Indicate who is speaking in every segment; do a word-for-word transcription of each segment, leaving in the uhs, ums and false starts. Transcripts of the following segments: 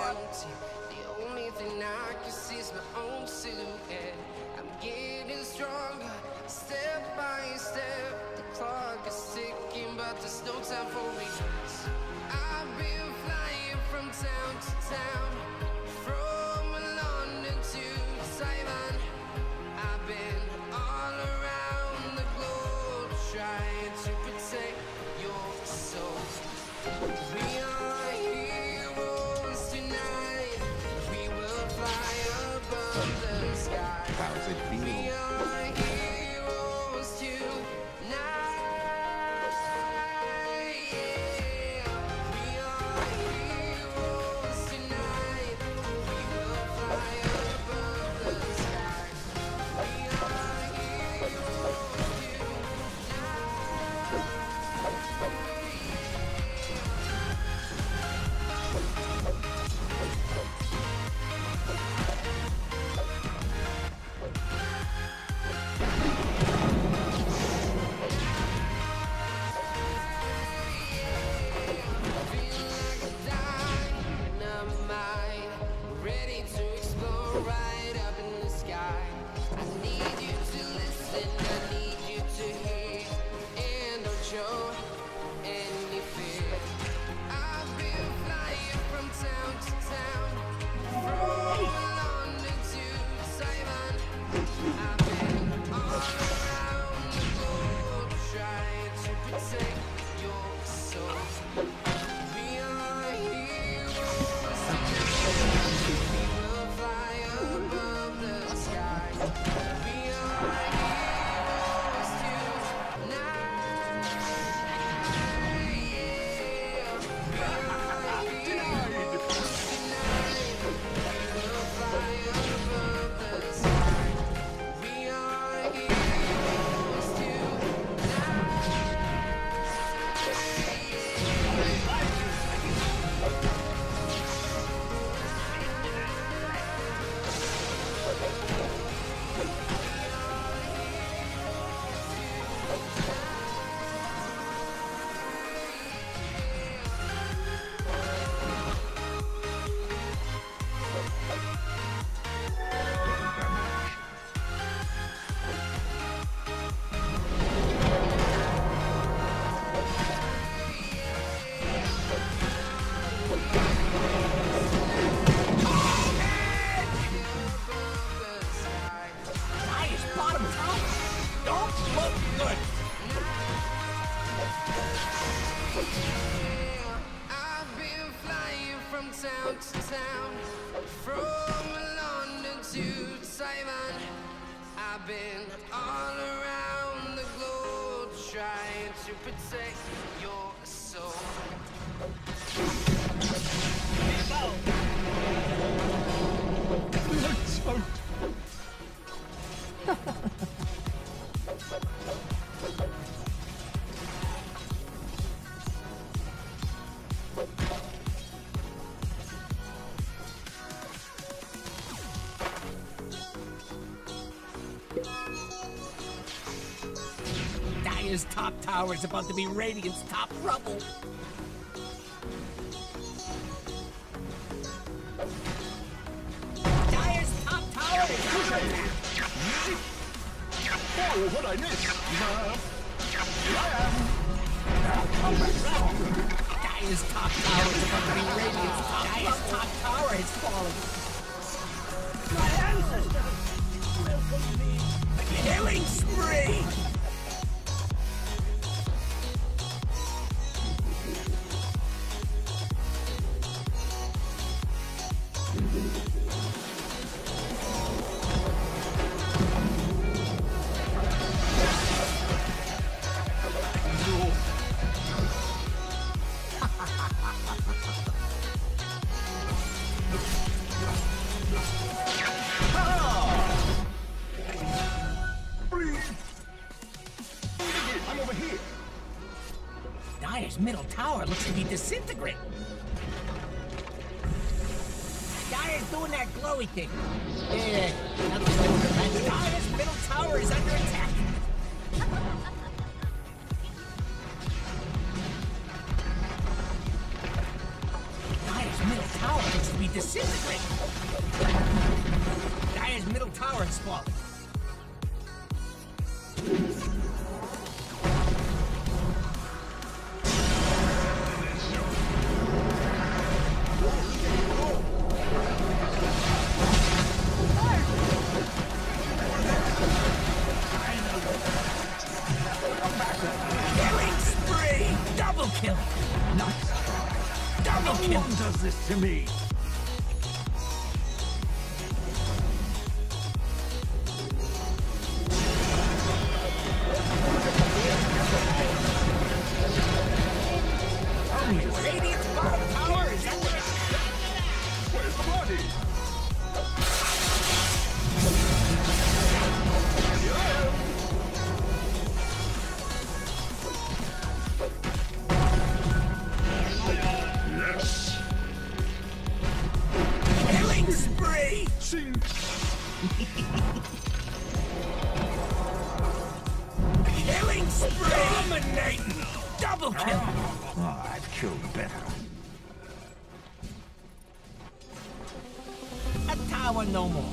Speaker 1: empty. The only thing I can see is my own silhouette. I'm getting stronger, step by step. The clock is ticking, but there's no time for regrets. I've been flying from town to town, from London to Taiwan. I've been all around the globe trying to protect your soul. We are heroes tonight. We will fly above the sky.
Speaker 2: How's it feel?
Speaker 1: We are heroes tonight. Yeah. We are heroes tonight. We will fly above the sky. We are heroes town to town, from London to Taiwan. I've been all around the globe trying to protect your soul.
Speaker 2: Let's vote.
Speaker 3: Dire's top tower is about to be Radiant's top rubble. Dire's top tower is under attack.
Speaker 2: Oh, what I missed? Here I am.
Speaker 3: Dire's top tower is about to be Radiant's top Dire's top tower has fallen. My ancestors welcome me. Killing spree! Dire's middle tower looks to be disintegrating. Dire's doing that glowy thing. Yeah, nothing like that. Dire's middle tower is under attack. Dire's middle tower looks to be disintegrated. Dire's middle tower has fallen. Killing spree! Double kill!
Speaker 2: Nice try.
Speaker 3: Double
Speaker 2: No
Speaker 3: kill!
Speaker 2: one does this to me.
Speaker 3: Radiant's bottom tower is under attack.
Speaker 2: Where's the body? Yes.
Speaker 3: Killing spree!
Speaker 2: Sing.
Speaker 3: Killing spree! Dominating! Double kill!
Speaker 2: Oh, I've killed better.
Speaker 3: A tower no more.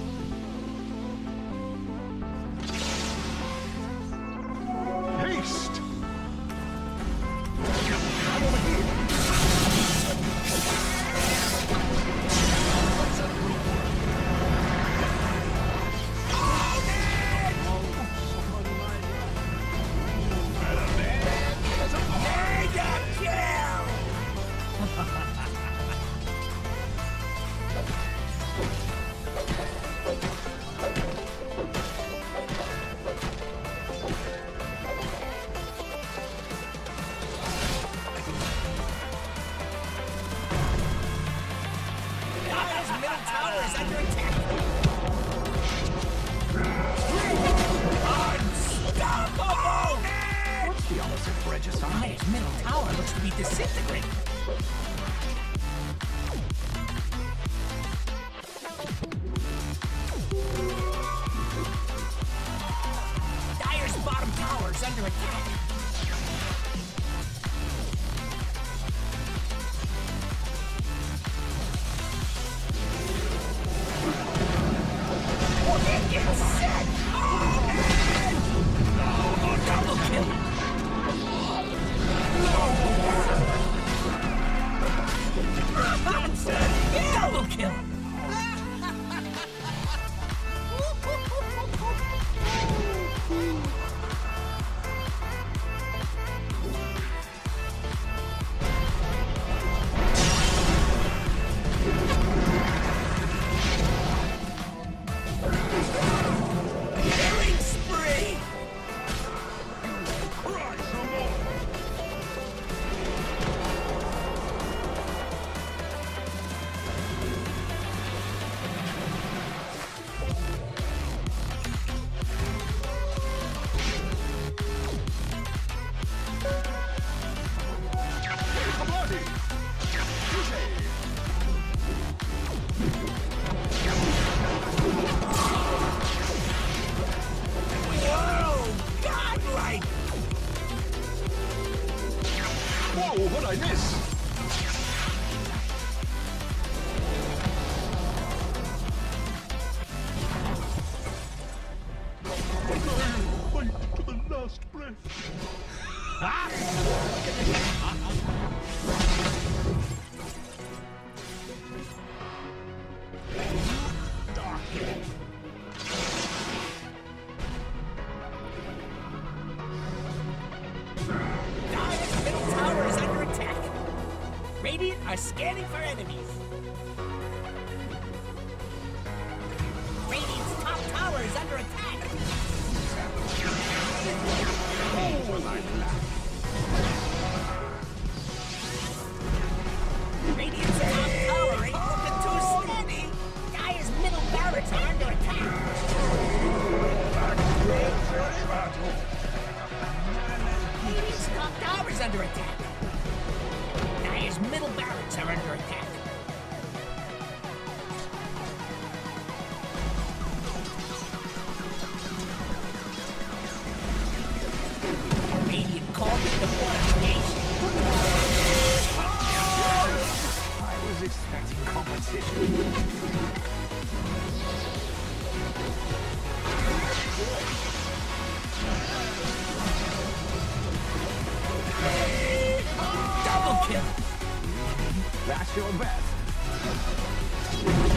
Speaker 2: Haste. I'm over here.
Speaker 3: Mega kill! Dire's middle tower is under attack. Unstoppable!
Speaker 2: What's the opposite for regicide?
Speaker 3: Dire's middle tower looks to be disintegrating. Dire's bottom tower is under attack. Wicked set! Oh, double kill! Double kill! Killing spree!
Speaker 2: Cry some more. Where's the body?
Speaker 3: Whoa! Godlike!
Speaker 2: Whoa, what'd I miss? Fight to the last breath.
Speaker 3: Dire's middle tower is under attack. Radiant are scanning for enemies. Radiant's top tower is under attack. Radiant's top tower ain't looking too steady. Dire's middle barracks are under attack. Radiant's top tower is under attack. Dire's middle barracks are under attack. Radiant core
Speaker 2: That's your best.